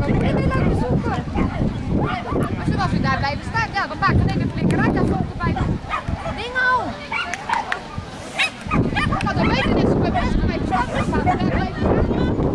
Ik wil laten zoeken. Maar zoals u daar blijven staan, ja, dan maakt er een flinke uit. Dat stond erbij. Dingo! Ik had er weten dat ze bij best bij de stad staan. Daar blijven staan.